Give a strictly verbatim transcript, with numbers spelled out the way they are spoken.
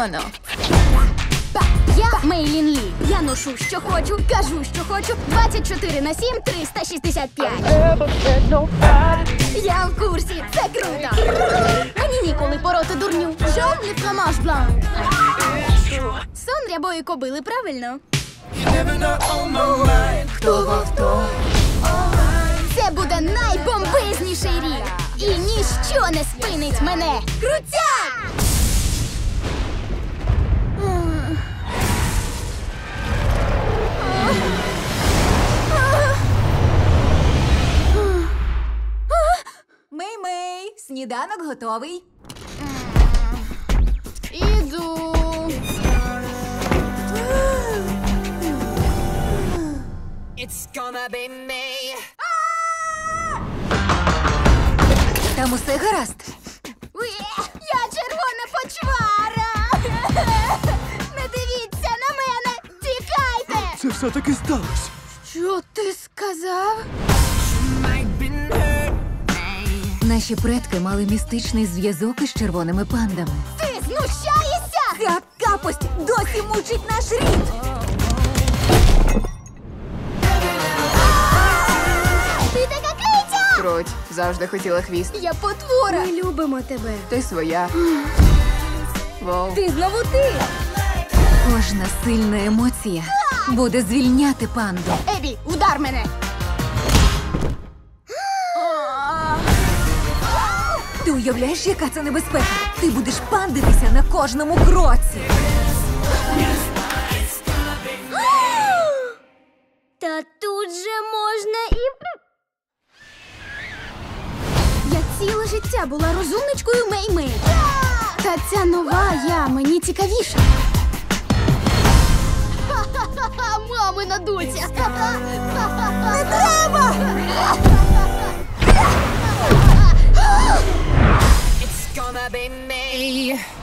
Оно. Я Мейлін Лі. Я ношу, що хочу, кажу, що хочу. двадцять чотири на сім, триста шістдесят п'ять. Я в курсі, це круто. Мені ніколи пороти дурню. Жовтний фламаш бланк. Сон рябої кобили, правильно? Хто в авто? Це буде найбомбезніший рік. І ніщо не спинить мене. Крутяк! Мей-мей, сніданок готовий. Іду. It's gonna be me. Там усе гаразд. Уе, я червона почвара. Не дивіться на мене. Тікайте. Це все-таки сталося. Що ти сказав? Might been hurt. Наші предки мали містичний зв'язок із червоними пандами. Ти знущаєшся? Ця капость досі мучить наш рід! Ти така криця! Круть, завжди хотіла хвіст. Я потвора. Ми любимо тебе. Ти своя. Воу. Ти знову ти. Кожна сильна емоція буде звільняти панду. Ебі, удар мене. Ти уявляєш, яка це небезпека? Ти будеш пандитися на кожному кроці. Та тут же можна і... Я ціле життя була розумничкою Мей-Мей. Та ця нова я мені цікавіша. Ха-ха-ха, мамина доця. Не треба! It's gonna be me.